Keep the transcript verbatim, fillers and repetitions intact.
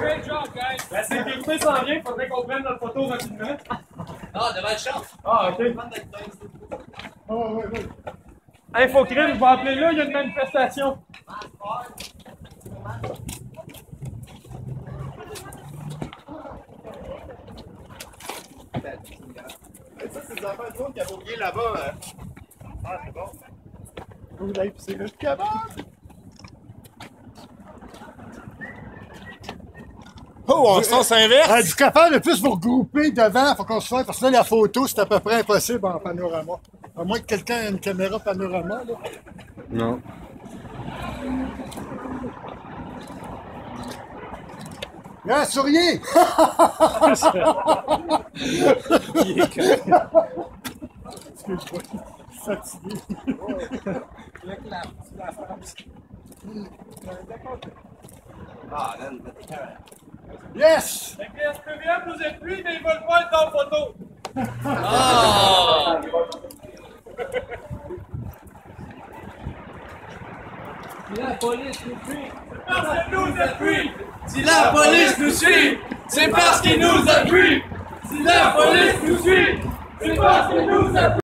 Great job, guys! La sécurité s'en vient, faudrait qu'on prenne notre photo rapidement. Ah, devant le champ. Ah, ok. Oh, oui, oui. Infocrime, je vais appeler là, il y a une manifestation. Ça, c'est des affaires de monde qui avaient oublié là-bas. Hein. Ah, c'est bon. Vous l'avez pissé le cabane. Oh, en sens inverse! Ah, du capable de plus vous regrouper devant, faut qu'on se fasse, parce que là, la photo, c'est à peu près impossible en panorama. À moins que quelqu'un ait une caméra panorama, là. Non. Là, souriez! Il est correct. Excuse-moi, je suis fatigué. Le clap, tu la frappes. Ah, là, t'es carré. Yes! Fait que les S P V M nous appuient, mais ils veulent pas être en photo. Ah! Si la police nous suit, c'est parce qu'ils nous appuient. Si la police nous suit, c'est parce qu'ils nous appuient. Si la police nous suit, c'est parce qu'ils nous appuient.